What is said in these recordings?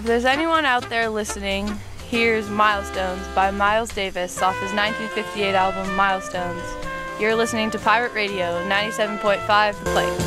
there's anyone out there listening, here's Milestones by Miles Davis off his 1958 album Milestones. You're listening to Pirate Radio 97.5 The Plate.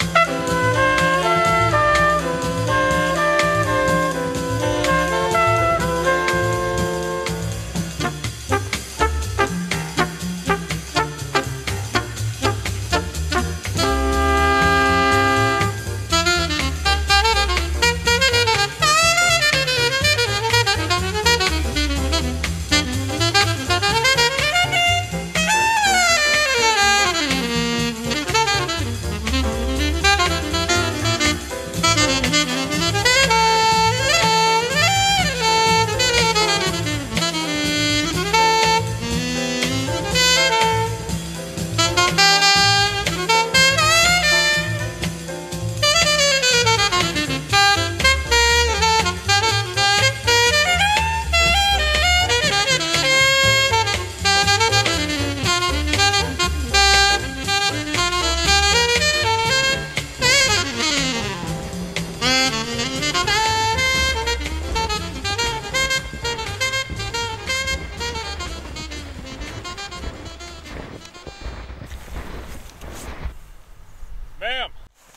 Ma'am!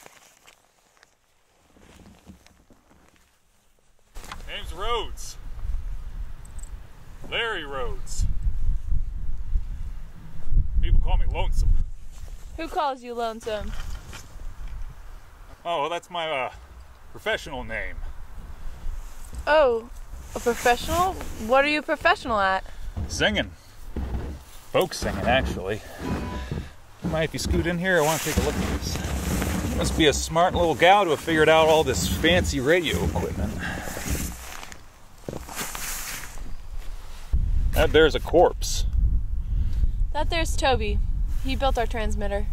Name's Rhodes. Larry Rhodes. People call me Lonesome. Who calls you lonesome? Oh, well, that's my professional name. Oh, a professional? What are you a professional at? Singing. Folk singing, actually. Might, if you scoot in here, I want to take a look at this. Must be a smart little gal to have figured out all this fancy radio equipment. That there's a corpse. That there's Toby. He built our transmitter.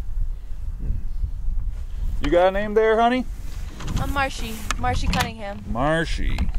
You got a name there, honey? I'm Marshy. Marshy Cunningham. Marshy.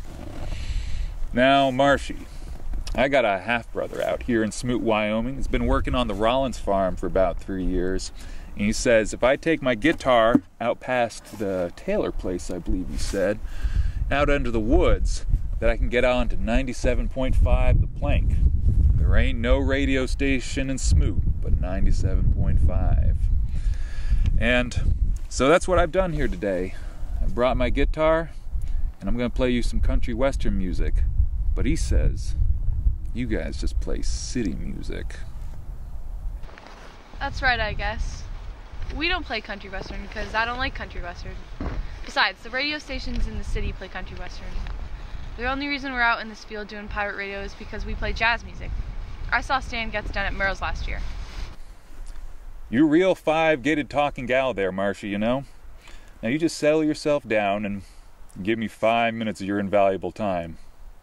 Now, Marshy, I got a half-brother out here in Smoot, Wyoming. He's been working on the Rollins farm for about 3 years. And he says if I take my guitar out past the Taylor place, I believe he said, out into the woods, that I can get on to 97.5 The Plank. There ain't no radio station in Smoot but 97.5. And so that's what I've done here today. I brought my guitar and I'm going to play you some country western music. But he says, you guys just play city music. That's right, I guess. We don't play country western because I don't like country western. Besides, the radio stations in the city play country western. The only reason we're out in this field doing pirate radio is because we play jazz music. I saw Stan Getz down at Merle's last year. You real five-gated talking gal there, Marsha, you know? Now you just settle yourself down and give me 5 minutes of your invaluable time.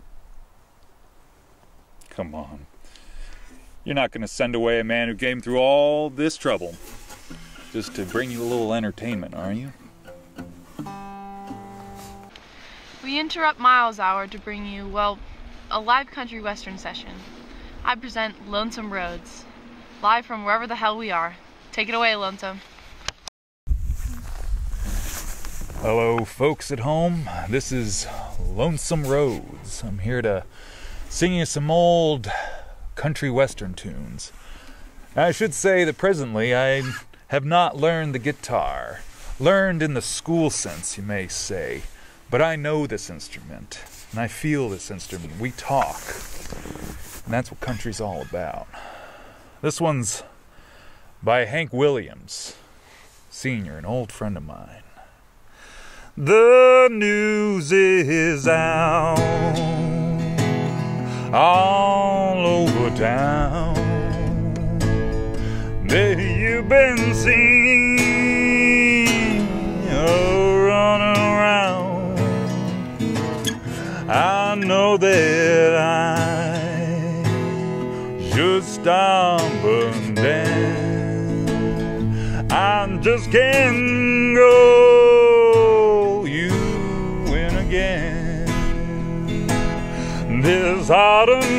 Come on. You're not going to send away a man who came through all this trouble just to bring you a little entertainment, are you? We interrupt Miles Hour to bring you, well, a live country western session. I present Lonesome Rhodes, live from wherever the hell we are. Take it away, Lonesome. Hello, folks at home. This is Lonesome Rhodes. I'm here to sing you some old country western tunes. I should say that presently I have not learned the guitar. Learned in the school sense, you may say. But I know this instrument, and I feel this instrument. We talk, and that's what country's all about. This one's by Hank Williams, Sr., an old friend of mine. The news is out all over town that you've been seen running around. I know that I should stop and dance. I just can't go you in again. This heart of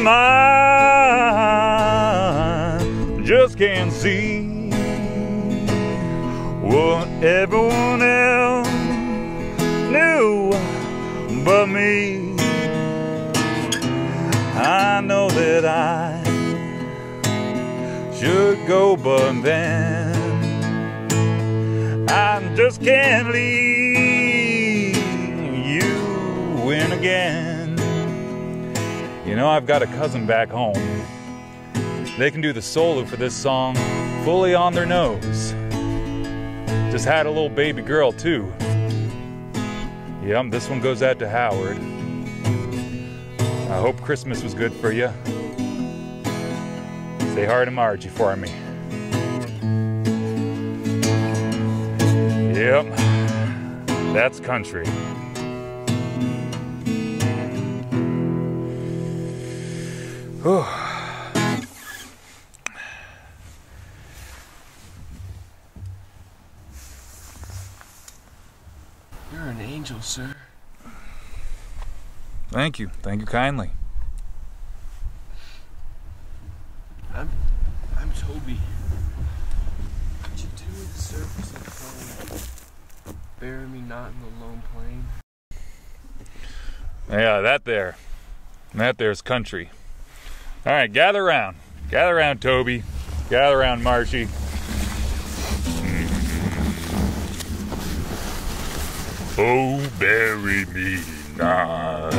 mine just can't see what everyone else knew, but me. I know that I should go, but then I just can't leave you in again. You know, I've got a cousin back home. They can do the solo for this song fully on their nose. Just had a little baby girl too. Yep, this one goes out to Howard. I hope Christmas was good for you. Say hi to Margie for me. Yep, that's country. Whew. You're an angel, sir. Thank you kindly. I'm Toby. Could you do me the service of playing Bury Me Not in the Lone Plain? Yeah, that there's country. All right, gather around, Toby, gather around, Marshy. Oh, bury me not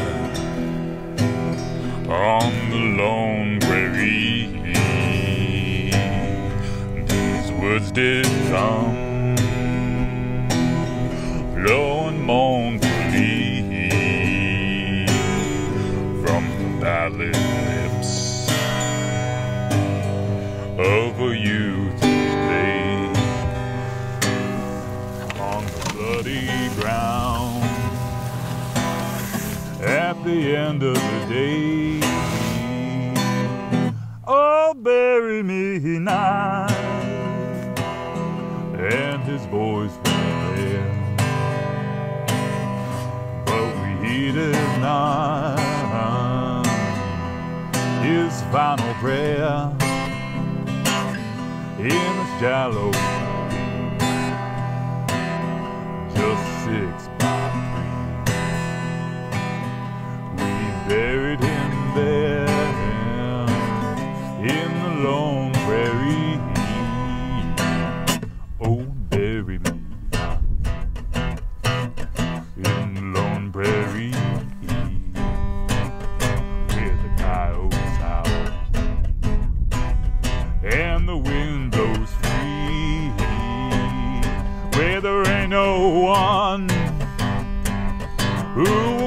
on the lone prairie. These words did come flowing mournfully from the valley lips of a youth lay on the bloody ground at the end of the day. Oh, bury me not, and his voice was there, but we heeded not his final prayer in a shallow just 6 by 3. We buried him there in the lone prairie. Oh, bury me in the lone prairie, where the coyotes howl and the wind blows free, where there ain't no one who